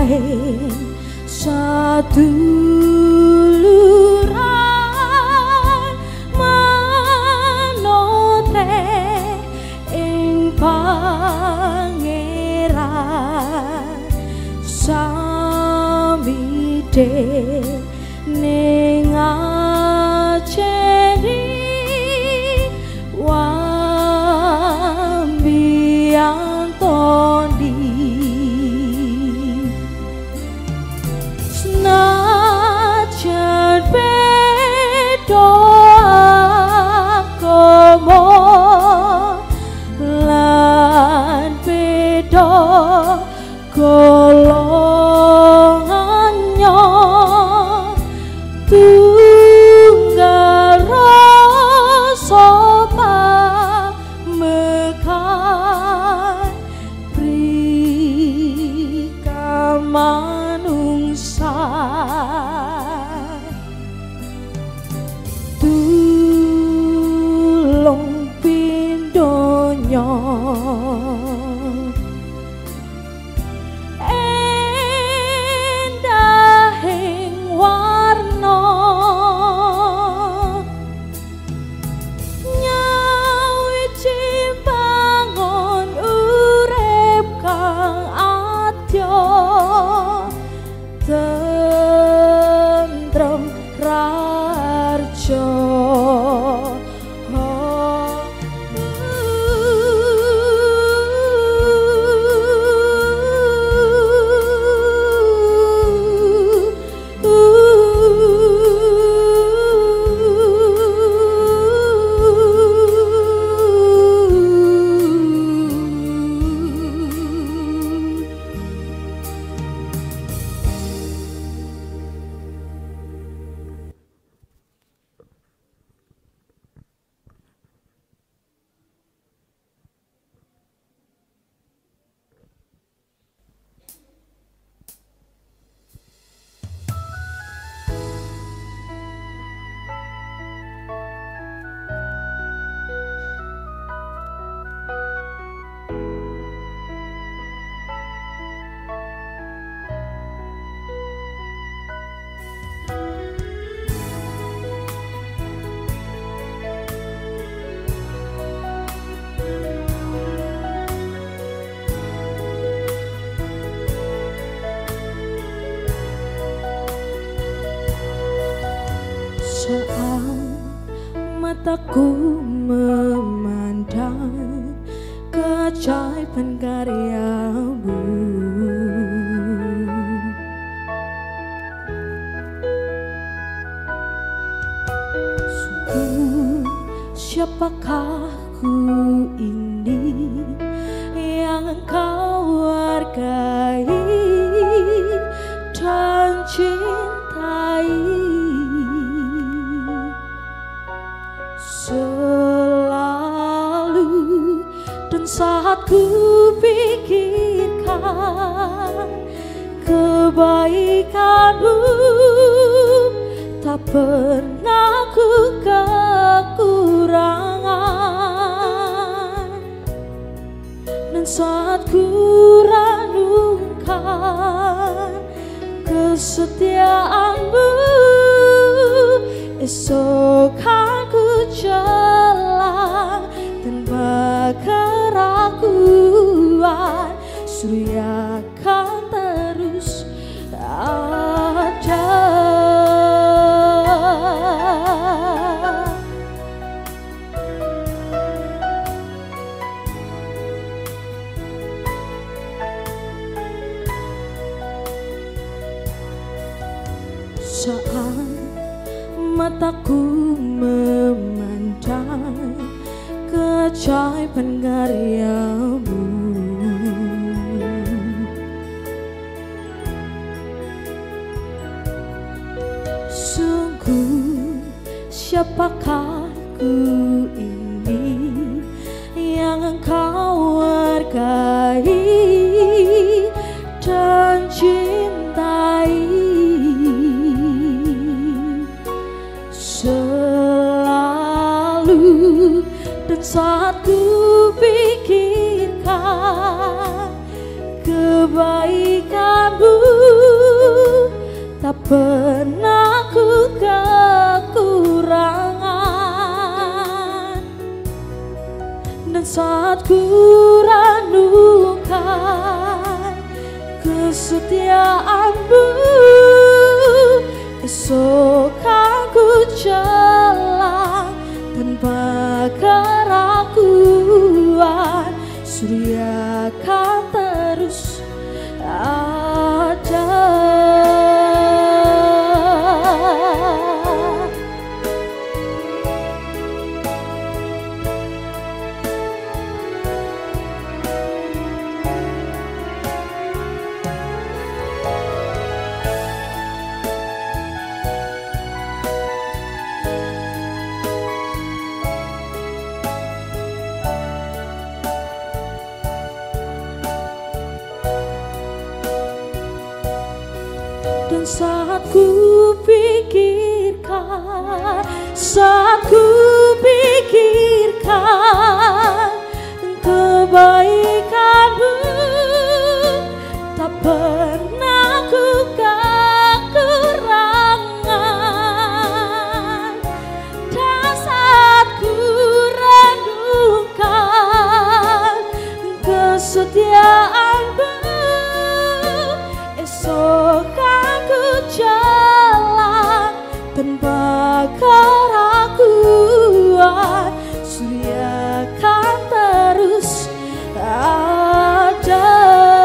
endahing saduluran manote ing pangeran samide ning ajeni wambiang tondi senajan beda agama lan beda golongannya tunggal rasa pamekan prika manungsa tulung pindonya tentrem rarjo mataku memandang keajaiban karyamu. Sungguh siapakah ku ini yang engkau hargai dan cintai, selalu dan saat ku pikirkan kebaikanmu, tak pernah ku kekurangan. Dan saat ku renungkan kesetiaanmu, esok kan ku jalan tanpa keraguan, surya kan terus ada. Saat mataku memandang keajaiban karyamu, sungguh siapakah ku ini yang engkau hargai dan cintai, selalu dan saat ku pikirkan kebaikanmu, pernah ku kekurangan. Dan saat ku renungkan kesetiaan-Mu, esok aku jalan tanpa keraguan, surya kan terus ada. Dan saat ku pikirkan, saat ku pikirkan kebaikan-Mu, tak pernah ku kekurangan. Dan saat ku renungkan kesetiaan-Mu, esok jalan tanpa keraguan, surya kan terus ada.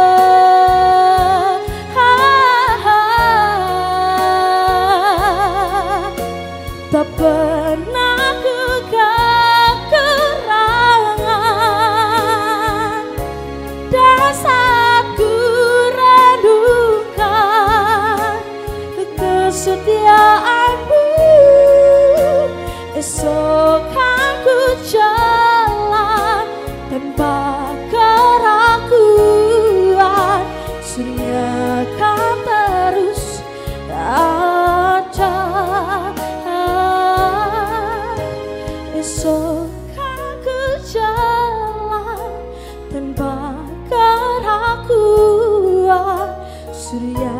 Tak pernah ku kekurangan. Dan saat ku renungkan kesetiaan-Mu, esok aku jalan tanpa keraguan, surya kan terus ada. Esok aku jalan tanpa keraguan, surya